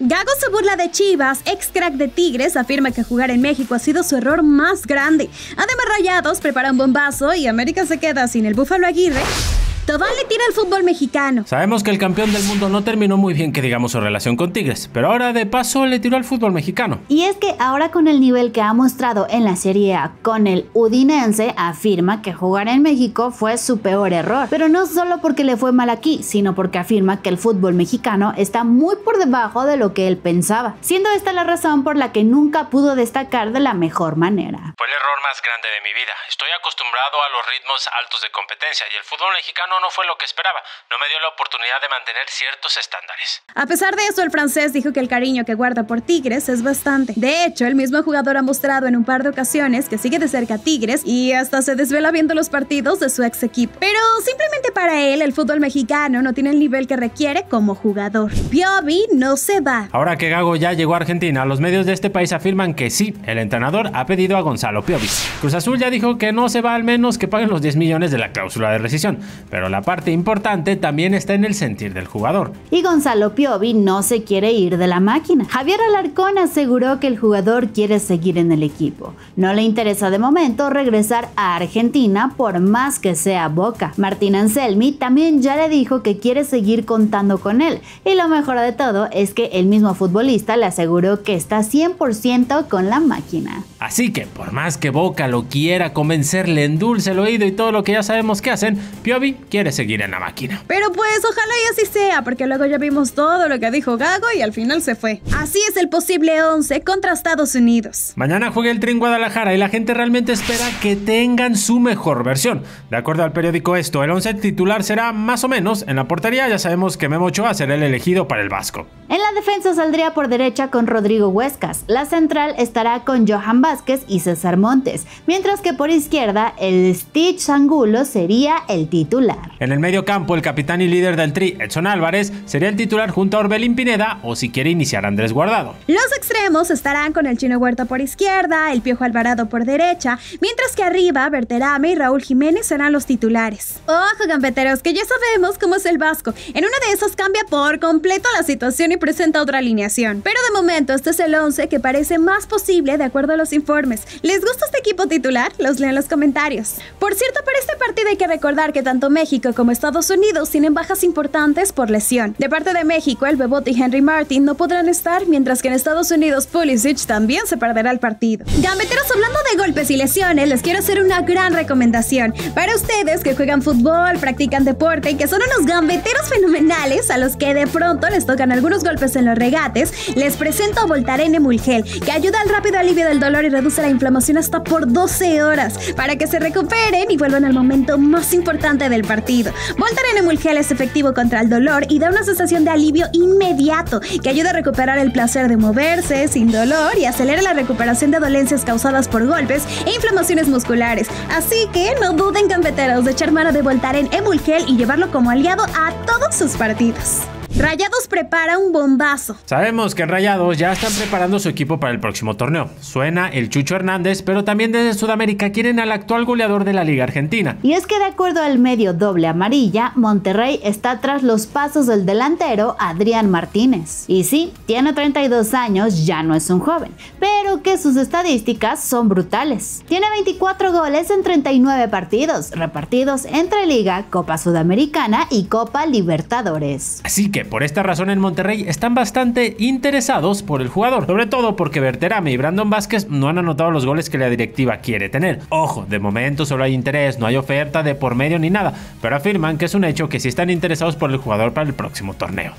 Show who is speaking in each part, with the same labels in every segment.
Speaker 1: Gago se burla de Chivas, ex crack de Tigres, afirma que jugar en México ha sido su error más grande. Además, Rayados prepara un bombazo y América se queda sin el Búfalo Aguirre. Tobán le tira al fútbol mexicano.
Speaker 2: Sabemos que el campeón del mundo no terminó muy bien, que digamos, su relación con Tigres, pero ahora de paso le tiró al fútbol mexicano.
Speaker 3: Y es que ahora, con el nivel que ha mostrado en la Serie A con el Udinense, afirma que jugar en México fue su peor error. Pero no solo porque le fue mal aquí, sino porque afirma que el fútbol mexicano está muy por debajo de lo que él pensaba, siendo esta la razón por la que nunca pudo destacar de la mejor manera.
Speaker 2: Fue el error más grande de mi vida. Estoy acostumbrado a los ritmos altos de competencia y el fútbol mexicano no fue lo que esperaba. No me dio la oportunidad de mantener ciertos estándares.
Speaker 1: A pesar de eso, el francés dijo que el cariño que guarda por Tigres es bastante. De hecho, el mismo jugador ha mostrado en un par de ocasiones que sigue de cerca a Tigres y hasta se desvela viendo los partidos de su ex equipo. Pero simplemente para él, el fútbol mexicano no tiene el nivel que requiere como jugador. Piovi no se va.
Speaker 2: Ahora que Gago ya llegó a Argentina, los medios de este país afirman que sí, el entrenador ha pedido a Gonzalo Piovi. Cruz Azul ya dijo que no se va, al menos que paguen los 10 millones de la cláusula de rescisión, pero la parte importante también está en el sentir del jugador.
Speaker 3: Y Gonzalo Piovi no se quiere ir de la máquina. Javier Alarcón aseguró que el jugador quiere seguir en el equipo. No le interesa de momento regresar a Argentina por más que sea Boca. Martín Anselmi también ya le dijo que quiere seguir contando con él. Y lo mejor de todo es que el mismo futbolista le aseguró que está 100% con la máquina.
Speaker 2: Así que por más que Boca lo quiera convencer, le endulce el oído y todo lo que ya sabemos que hacen, Piovi quiere seguir en la máquina.
Speaker 1: Pero pues ojalá y así sea, porque luego ya vimos todo lo que dijo Gago y al final se fue. Así es el posible 11 contra Estados Unidos.
Speaker 2: Mañana juega el Tri en Guadalajara y la gente realmente espera que tengan su mejor versión. De acuerdo al periódico Esto, el 11 titular será más o menos. En la portería ya sabemos que Memo Ochoa será el elegido para el Vasco.
Speaker 3: En la defensa saldría por derecha con Rodrigo Huescas. La central estará con Johan Vázquez y César Montes, mientras que por izquierda el Stitch Angulo sería el titular.
Speaker 2: En el medio campo, el capitán y líder del Tri, Edson Álvarez, sería el titular junto a Orbelín Pineda, o si quiere iniciar Andrés Guardado.
Speaker 1: Los extremos estarán con el Chino Huerta por izquierda, el Piojo Alvarado por derecha, mientras que arriba Berterame y Raúl Jiménez serán los titulares. Ojo, gambeteros, que ya sabemos cómo es el Vasco. En una de esas cambia por completo la situación y presenta otra alineación. Pero de momento este es el 11 que parece más posible de acuerdo a los informes. ¿Les gusta este equipo titular? Los leo en los comentarios. Por cierto, para este partido hay que recordar que tanto México como Estados Unidos tienen bajas importantes por lesión. De parte de México, el Bebote y Henry Martin no podrán estar, mientras que en Estados Unidos Pulisic también se perderá el partido. Gambeteros, hablando de golpes y lesiones, les quiero hacer una gran recomendación. Para ustedes que juegan fútbol, practican deporte y que son unos gambeteros fenomenales a los que de pronto les tocan algunos golpes en los regates, les presento Voltaren Emulgel, que ayuda al rápido alivio del dolor y reduce la inflamación hasta por 12 horas, para que se recuperen y vuelvan al momento más importante del partido. Voltaren Emulgel es efectivo contra el dolor y da una sensación de alivio inmediato que ayuda a recuperar el placer de moverse sin dolor y acelera la recuperación de dolencias causadas por golpes e inflamaciones musculares. Así que no duden, gambeteros, de echar mano de Voltaren Emulgel y llevarlo como aliado a todos sus partidos. Rayados prepara un bombazo.
Speaker 2: Sabemos que en Rayados ya están preparando su equipo para el próximo torneo. Suena el Chucho Hernández, pero también desde Sudamérica quieren al actual goleador de la Liga Argentina.
Speaker 3: Y es que de acuerdo al medio Doble Amarilla, Monterrey está tras los pasos del delantero Adrián Martínez. Y sí, tiene 32 años, ya no es un joven, pero que sus estadísticas son brutales. Tiene 24 goles en 39 partidos, repartidos entre Liga, Copa Sudamericana y Copa Libertadores.
Speaker 2: Así que por esta razón en Monterrey están bastante interesados por el jugador, sobre todo porque Berterame y Brandon Vázquez no han anotado los goles que la directiva quiere tener. Ojo, de momento solo hay interés, no hay oferta de por medio ni nada, pero afirman que es un hecho que sí están interesados por el jugador para el próximo torneo.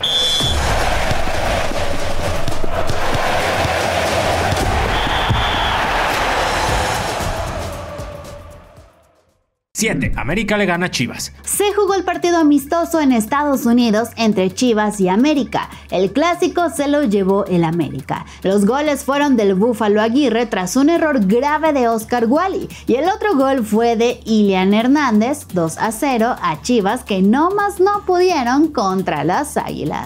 Speaker 2: 7. América le gana a Chivas.
Speaker 3: Se jugó el partido amistoso en Estados Unidos entre Chivas y América. El clásico se lo llevó el América. Los goles fueron del Búfalo Aguirre tras un error grave de Oscar Wally. Y el otro gol fue de Ilian Hernández, 2-0 a Chivas, que no más no pudieron contra las Águilas.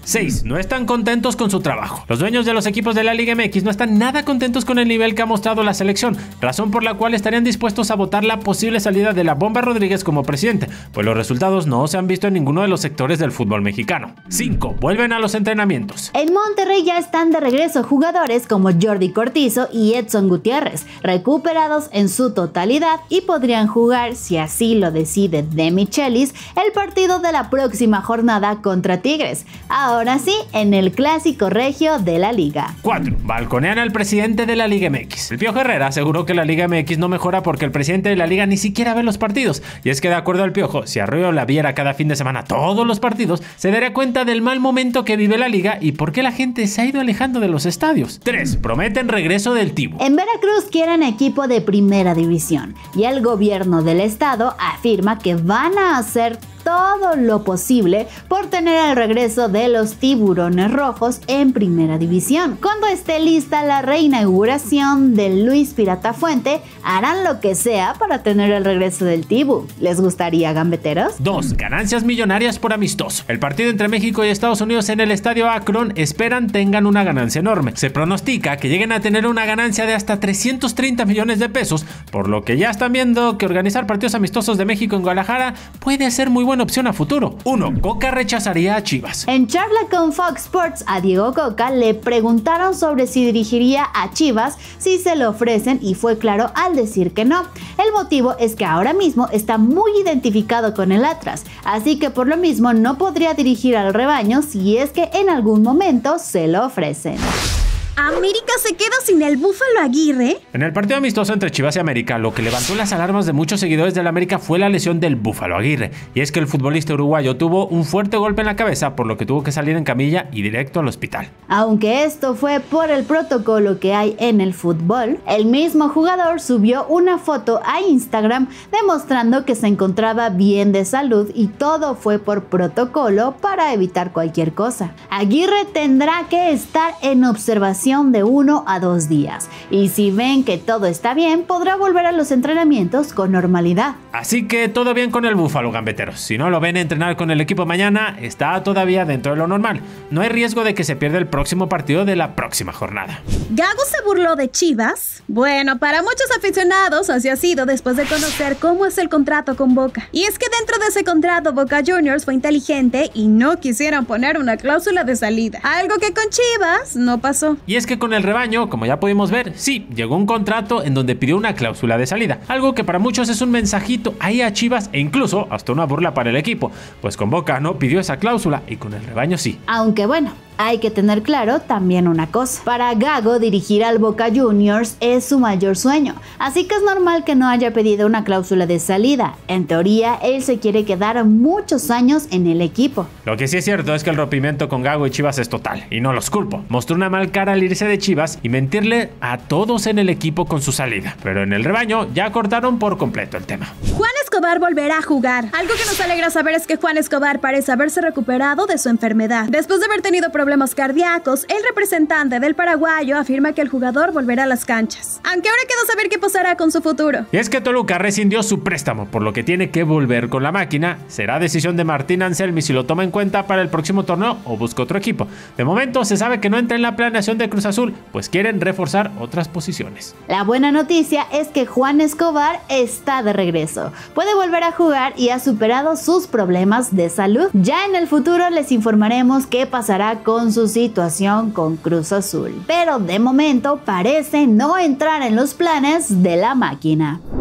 Speaker 2: 6. No están contentos con su trabajo. Los dueños de los equipos de la Liga MX no están nada contentos con el nivel que ha mostrado la selección, razón por la cual estarían dispuestos a votar la posible salida de la Bomba Rodríguez como presidente, pues los resultados no se han visto en ninguno de los sectores del fútbol mexicano. 5. Vuelven a los entrenamientos.
Speaker 3: En Monterrey ya están de regreso jugadores como Jordi Cortizo y Edson Gutiérrez, recuperados en su totalidad y podrían jugar, si así lo decide De Michelis, el partido de la próxima jornada contra Tigres, ahora sí en el clásico regio de la liga.
Speaker 2: 4. Balconean al presidente de la Liga MX. El Piojo Herrera aseguró que la Liga MX no mejora porque el presidente de la liga ni siquiera ve los partidos, y es que de acuerdo al Piojo, si Arroyo la viera cada fin de semana todos los partidos, se daría cuenta del mal momento que vive la liga y por qué la gente se ha ido alejando de los estadios. 3. Prometen regreso del Tibu.
Speaker 3: En Veracruz quieren equipo de primera división y el gobierno del estado afirma que van a hacer todo lo posible por tener el regreso de los Tiburones Rojos en primera división. Cuando esté lista la reinauguración de Luis Pirata Fuente, harán lo que sea para tener el regreso del Tibu. ¿Les gustaría, gambeteros?
Speaker 2: 2. Ganancias millonarias por amistoso. El partido entre México y Estados Unidos en el estadio Akron esperan tengan una ganancia enorme. Se pronostica que lleguen a tener una ganancia de hasta 330 millones de pesos, por lo que ya están viendo que organizar partidos amistosos de México en Guadalajara puede ser muy buena opción a futuro. 1. Coca rechazaría a Chivas.
Speaker 3: En charla con Fox Sports a Diego Coca le preguntaron sobre si dirigiría a Chivas si se lo ofrecen y fue claro al decir que no. El motivo es que ahora mismo está muy identificado con el Atlas, así que por lo mismo no podría dirigir al rebaño si es que en algún momento se lo ofrecen.
Speaker 1: ¿América se queda sin el Búfalo Aguirre?
Speaker 2: En el partido amistoso entre Chivas y América, lo que levantó las alarmas de muchos seguidores del América fue la lesión del Búfalo Aguirre, y es que el futbolista uruguayo tuvo un fuerte golpe en la cabeza, por lo que tuvo que salir en camilla y directo al hospital.
Speaker 3: Aunque esto fue por el protocolo que hay en el fútbol, el mismo jugador subió una foto a Instagram demostrando que se encontraba bien de salud y todo fue por protocolo para evitar cualquier cosa. Aguirre tendrá que estar en observación de 1 a 2 días y si ven que todo está bien podrá volver a los entrenamientos con normalidad.
Speaker 2: Así que todo bien con el Búfalo, gambeteros. Si no lo ven entrenar con el equipo mañana, está todavía dentro de lo normal. No hay riesgo de que se pierda el próximo partido de la próxima jornada.
Speaker 1: ¿Gago se burló de Chivas? Bueno, para muchos aficionados así ha sido después de conocer cómo es el contrato con Boca. Y es que dentro de ese contrato Boca Juniors fue inteligente y no quisieron poner una cláusula de salida, algo que con Chivas no pasó.
Speaker 2: Y es que con el rebaño, como ya pudimos ver, sí, llegó un contrato en donde pidió una cláusula de salida, algo que para muchos es un mensajito ahí a Chivas e incluso hasta una burla para el equipo, pues con Boca no pidió esa cláusula y con el rebaño sí.
Speaker 3: Aunque bueno, hay que tener claro también una cosa. Para Gago, dirigir al Boca Juniors es su mayor sueño, así que es normal que no haya pedido una cláusula de salida. En teoría, él se quiere quedar muchos años en el equipo.
Speaker 2: Lo que sí es cierto es que el rompimiento con Gago y Chivas es total, y no los culpo. Mostró una mal cara al irse de Chivas y mentirle a todos en el equipo con su salida, pero en el rebaño ya cortaron por completo el tema.
Speaker 1: Juan Escobar volverá a jugar. Algo que nos alegra saber es que Juan Escobar parece haberse recuperado de su enfermedad. Después de haber tenido problemas cardíacos, el representante del paraguayo afirma que el jugador volverá a las canchas. Aunque ahora queda saber qué pasará con su futuro.
Speaker 2: Y es que Toluca rescindió su préstamo, por lo que tiene que volver con la máquina. Será decisión de Martín Anselmi si lo toma en cuenta para el próximo torneo o busca otro equipo. De momento se sabe que no entra en la planeación de Cruz Azul, pues quieren reforzar otras posiciones.
Speaker 3: La buena noticia es que Juan Escobar está de regreso. Puede volver a jugar y ha superado sus problemas de salud. Ya en el futuro les informaremos qué pasará con su situación con Cruz Azul. Pero de momento parece no entrar en los planes de la máquina.